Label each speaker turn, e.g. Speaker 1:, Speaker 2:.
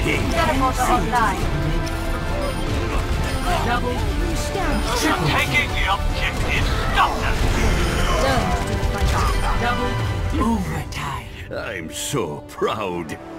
Speaker 1: Teleporter online.
Speaker 2: Double.
Speaker 3: Taking the objective. Stop them.
Speaker 2: Double.
Speaker 4: Overtime.
Speaker 5: I'm so proud.